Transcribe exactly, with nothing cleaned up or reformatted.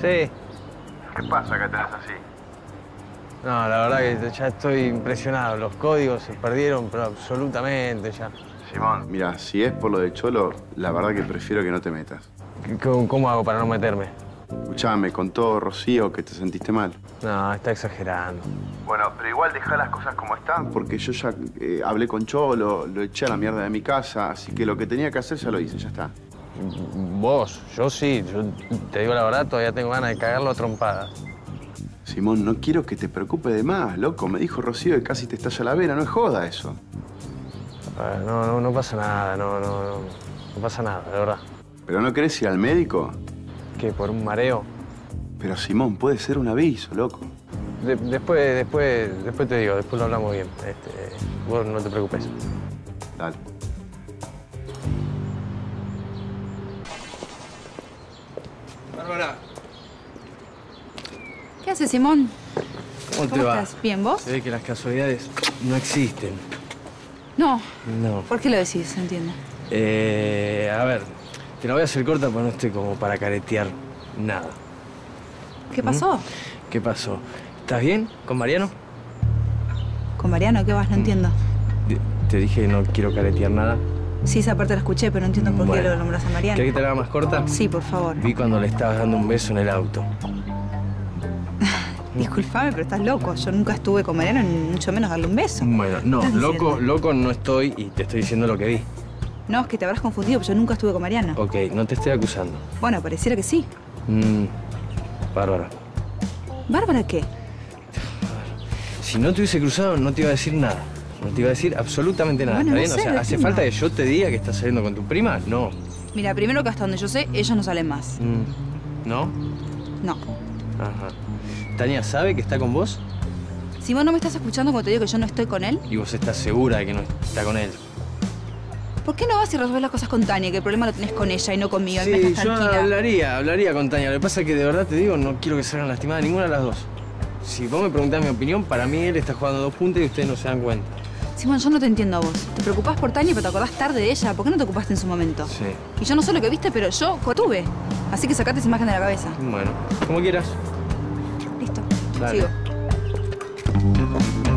Sí. ¿Qué pasa que tenés así? No, la verdad que ya estoy impresionado. Los códigos se perdieron, pero absolutamente ya. Simón, mira, si es por lo de Cholo, la verdad que prefiero que no te metas. ¿Cómo, cómo hago para no meterme? Escuchame, contó Rocío que te sentiste mal. No, está exagerando. Bueno, pero igual deja las cosas como están, porque yo ya eh, hablé con Cholo, lo eché a la mierda de mi casa, así que lo que tenía que hacer ya lo hice, ya está. Vos, yo sí. Yo te digo la verdad, todavía tengo ganas de cagarlo a trompadas. Simón, no quiero que te preocupe de más, loco. Me dijo Rocío que casi te estalla la vena, no es joda eso. Ah, no, no, no pasa nada, no, no, no. No pasa nada, de verdad. ¿Pero no querés ir al médico? ¿Qué, por un mareo? Pero Simón, puede ser un aviso, loco. De, después, después, después te digo, después lo hablamos bien. Este, vos no te preocupes. Dale. Bárbara. ¿Qué haces, Simón? ¿Cómo, ¿Cómo te va? estás? ¿Bien, vos? Se ve que las casualidades no existen. No. No. ¿Por qué lo decís? No entiendo. Eh, a ver, te la voy a hacer corta porque no estoy como para caretear nada. ¿Qué pasó? ¿Qué pasó? ¿Estás bien con Mariano? ¿Con Mariano? ¿Qué vas? No entiendo. Te- Te dije que no quiero caretear nada. Sí, esa parte la escuché, pero no entiendo por Bueno. qué lo nombras a Mariano. ¿Querés que te la haga más corta? Sí, por favor. Vi cuando le estabas dando un beso en el auto. Disculpame, pero estás loco. Yo nunca estuve con Mariano, ni mucho menos darle un beso. Bueno, no, ¿Qué estás loco, diciendo? loco no estoy y te estoy diciendo lo que vi. No, es que te habrás confundido, pero yo nunca estuve con Mariano. Ok, no te estoy acusando. Bueno, pareciera que sí. Mm, Bárbara. ¿Bárbara qué? Si no te hubiese cruzado, no te iba a decir nada. No te iba a decir absolutamente nada. Bueno, ¿Está no bien? sé, O sea, ¿hace decime. falta que yo te diga que estás saliendo con tu prima? No. Mira, primero que hasta donde yo sé, ellos no salen más. Mm, ¿No? No. Ajá. ¿Tania sabe que está con vos? Si vos no me estás escuchando cuando te digo que yo no estoy con él, Y vos estás segura de que no está con él. ¿por qué no vas y resolvés las cosas con Tania? Que el problema lo tenés con ella y no conmigo. y me Sí, estás yo tranquila. hablaría, hablaría con Tania. Lo que pasa es que de verdad te digo, no quiero que salgan lastimadas ninguna de las dos. Si vos me preguntás mi opinión, para mí él está jugando dos puntas y ustedes no se dan cuenta. Simón, yo no te entiendo a vos. Te preocupás por Tania, pero te acordás tarde de ella. ¿Por qué no te ocupaste en su momento? Sí. Y yo no sé lo que viste, pero yo tuve. Así que sacate esa imagen de la cabeza. Bueno, como quieras. Listo. Dale. Sigo.